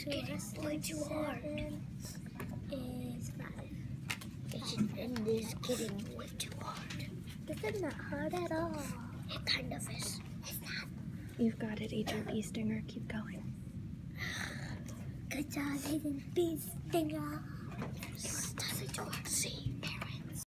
It's getting way too hard. Is 5. And it's getting way too hard. This is not hard at all. It kind of is. It's not. You've got it, Agent Bee Stinger. Keep going. Good job, Agent Bee Stinger. It doesn't too hard to see.